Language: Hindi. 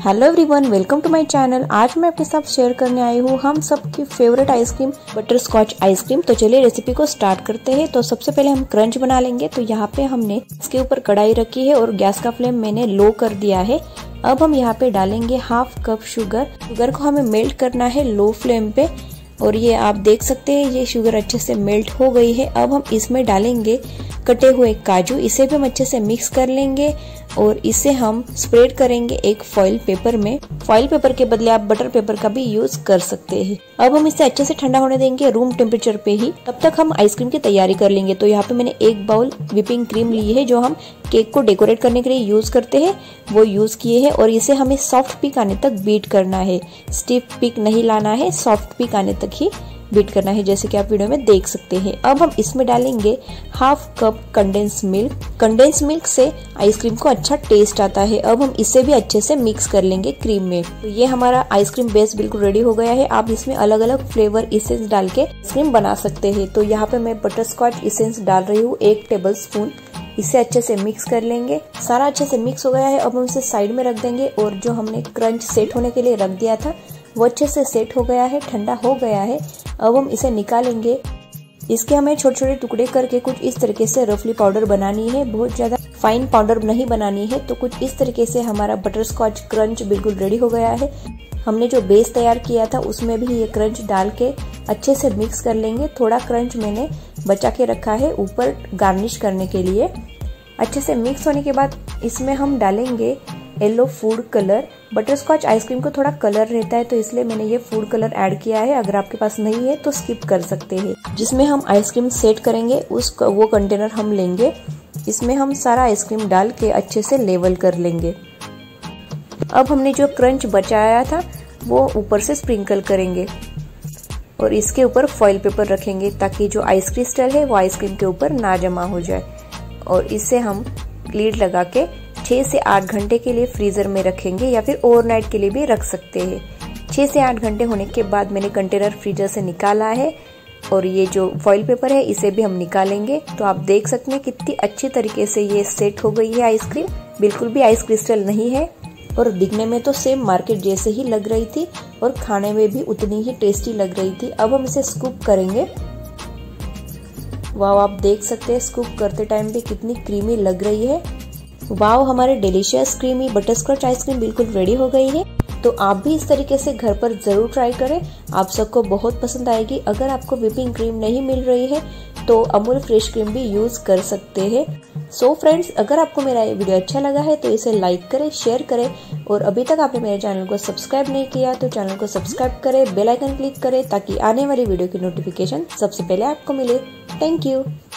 Hello everyone, welcome to my channel. आज मैं आपके साथ शेयर करने आई हूँ हम सबकी favourite ice cream butterscotch ice cream. तो चलिए रेसिपी को स्टार्ट करते हैं। तो सबसे पहले हम क्रंच बना लेंगे। तो यहाँ पे हमने इसके ऊपर कढ़ाई रखी है और गैस का फ्लेम मैंने लो कर दिया है। अब हम यहाँ पे डालेंगे हाफ कप शुगर। शुगर को हमें मेल्ट करना है लो फ्लेम पे। और ये आप देख सकते हैं ये शुगर अच्छे से मेल्ट हो गई है। अब हम इसमें डालेंगे कटे हुए काजू। इसे भी हम अच्छे से मिक्स कर लेंगे और इसे हम स्प्रेड करेंगे एक फॉइल पेपर में। फॉइल पेपर के बदले आप बटर पेपर का भी यूज कर सकते हैं। अब हम इसे अच्छे से ठंडा होने देंगे रूम टेम्परेचर पे ही। तब तक हम आइसक्रीम की तैयारी कर लेंगे। तो यहाँ पे मैंने एक बाउल व्हिपिंग क्रीम ली है जो हम केक को डेकोरेट करने के लिए यूज करते हैं, वो यूज किए हैं। और इसे हमें सॉफ्ट पीक आने तक बीट करना है। स्टिफ पीक नहीं लाना है, सॉफ्ट पीक आने तक ही बीट करना है, जैसे कि आप वीडियो में देख सकते हैं। अब हम इसमें डालेंगे half cup condense milk. Condense milk से आइसक्रीम को अच्छा टेस्ट आता है। अब हम इसे भी अच्छे से मिक्स कर लेंगे क्रीम में। तो ये हमारा आइसक्रीम बेस बिल्कुल रेडी हो गया है। आप इसमें अलग अलग फ्लेवर इसेंस डाल के आइसक्रीम बना सकते हैं। तो यहाँ पे मैं बटर स्कॉच इसेंस डाल रही हूँ 1 टेबल स्पून। इसे अच्छे से मिक्स कर लेंगे। सारा अच्छे से मिक्स हो गया है। अब हम इसे साइड में रख देंगे। और जो हमने क्रंच सेट होने के लिए रख दिया था वो अच्छे से सेट हो गया है, ठंडा हो गया है। अब हम इसे निकालेंगे। इसके हमें छोटे छोटे टुकड़े करके कुछ इस तरीके से रफली पाउडर बनानी है। बहुत ज्यादा फाइन पाउडर नहीं बनानी है। तो कुछ इस तरीके से हमारा बटर स्कॉच क्रंच बिल्कुल रेडी हो गया है। हमने जो बेस तैयार किया था उसमें भी ये क्रंच डाल के अच्छे से मिक्स कर लेंगे। थोड़ा क्रंच मैंने बचा के रखा है ऊपर गार्निश करने के लिए। अच्छे से मिक्स होने के बाद इसमें हम डालेंगे yellow food colour. Butterscotch ice cream को थोड़ा कलर रहता है तो इसलिए मैंने ये फूड कलर ऐड किया है। अगर आपके पास नहीं है तो स्किप कर सकते हैं। जिसमें हम आइसक्रीम सेट करेंगे वो कंटेनर हम लेंगे। इसमें हम सारा आइसक्रीम डाल के अच्छे से लेवल कर लेंगे। अब हमने जो क्रंच बचाया था वो ऊपर से स्प्रिंकल करेंगे और इसके ऊपर फॉइल पेपर रखेंगे ताकि जो आइस क्रिस्टल है वो आइसक्रीम के ऊपर ना जमा हो जाए। और इसे हम लीड लगा के 6 से 8 घंटे के लिए फ्रीजर में रखेंगे या फिर ओवरनाइट के लिए भी रख सकते हैं। 6 से 8 घंटे होने के बाद मैंने कंटेनर फ्रीजर से निकाला है और ये जो फॉइल पेपर है इसे भी हम निकालेंगे। तो आप देख सकते हैं कितनी अच्छी तरीके से ये सेट हो गई है आइसक्रीम। बिल्कुल भी आइस क्रिस्टल नहीं है और दिखने में तो सेम मार्केट जैसे ही लग रही थी और खाने में भी उतनी ही टेस्टी लग रही थी। अब हम इसे स्कूप करेंगे। वाव, आप देख सकते हैं स्कूप करते टाइम भी कितनी क्रीमी लग रही है। वाव, हमारे delicious creamy butterscotch ice cream बिल्कुल रेडी हो गई है। तो आप भी इस तरीके से घर पर जरूर ट्राई करें, आप सबको बहुत पसंद आएगी। अगर आपको व्हिपिंग क्रीम नहीं मिल रही है तो अमूल फ्रेश क्रीम भी यूज कर सकते हैं। सो फ्रेंड्स, अगर आपको मेरा ये वीडियो अच्छा लगा है तो इसे लाइक करें, शेयर करें। और अभी तक आपने मेरे चैनल को सब्सक्राइब नहीं किया तो चैनल को सब्सक्राइब करें, बेल आइकन क्लिक करें ताकि आने वाली वीडियो की नोटिफिकेशन सबसे पहले आपको मिले। Thank you.